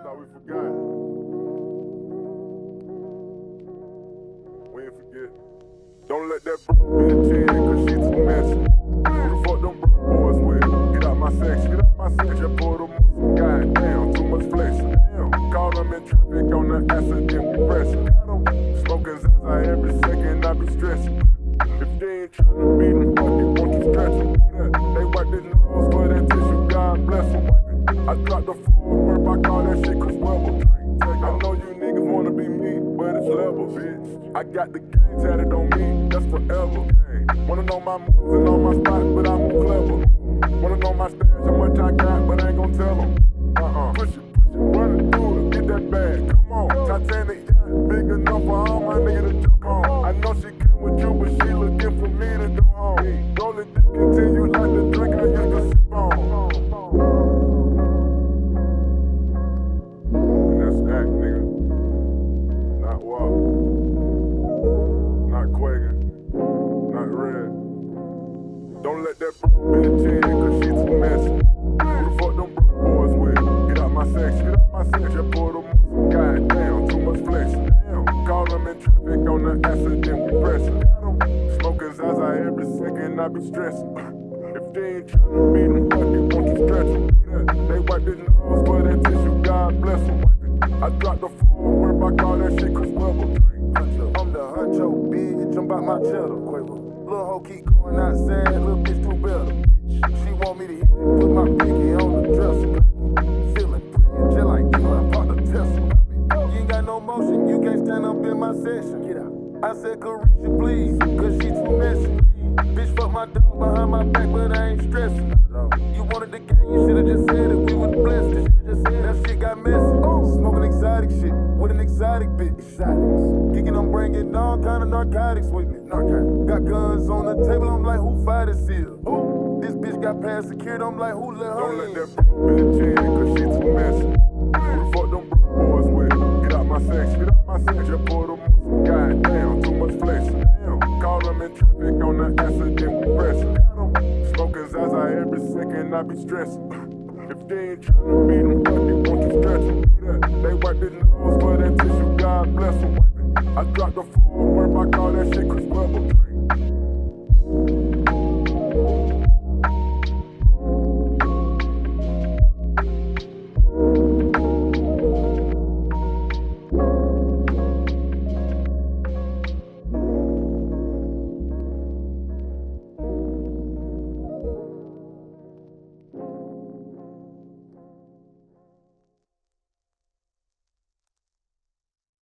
thought we forgot. We ain't forget. Don't let that bro be a 10, cause she too messy. Who the fuck them bro boys with? Get out my section, get out my section. Pull them muscle, goddamn, too much flexing. Damn, call them in traffic on the accident, we pressing. Smoking Zaza every second, I be stressing. If they ain't tryna beat them, fuck it, won't you stretch them? They wipe their nose for that tissue, God bless them. I dropped the forward burp, I call that shit Chris Webber. I know you niggas wanna be me, but it's level, bitch. I got the game tatted on me, that's forever. Wanna know my moves and all my spots, but I'm clever. Wanna know my stash, how much I got, but I ain't gon' tell them. Push it, run it through it, get that bag, come on. Titanic yacht, big enough for all my niggas to jump on. I know she came with you, but she looking for me to go home. Roll it, discontinue like the drink I used to sip on. Don't let that bro be a 10, cause she too messy. Who the fuck them bro boys with? Get out my section, get out my section. Pull them muscle, goddamn, too much flexing. Damn, call them in traffic on the accident, we pressing. Smoking Zaza every second, I be stressing. If they ain't tryna beat them, fuck it, won't you stretch them? They wipe their nose for that tissue, God bless them. I dropped the forward burp, I call that shit Chris Webber. I'm the huncho, bitch, I'm about my cheddar, Quavo. Lil' hoe keep going outside, little bitch too better. She want me to hit it, put my pinky on the dresser. Feeling pretty, just like you, I bought the Tesla. You ain't got no motion, you can't stand up in my session. Get out. I said, Carisha, please, cause she too messy. Bitch, fuck my dog behind my back, but I ain't stressing. You wanted the game, you should've just said it, we would've blessed it. Should've just said that shit got messy. Smoking exotic shit with an exotic bitch. Geeking, I'm bringing all kind of narcotics with me. Got guns on the table, I'm like, who fired this here? This bitch got past security, I'm like, who let her Don't in? let that bro be a 10, cause she too messy. Who the fuck them bro boys with? Get out my section, get out my section. Pull them muscle, goddamn, too much flexing. Damn, call them in traffic on the accident, we pressing. Smoking Zaza every second, I be stressing. If they ain't tryna beat them, fuck it, won't you stretch them? They wipe their nose for that tissue, God bless them. I dropped the forward burp, I call that shit Chris Webber.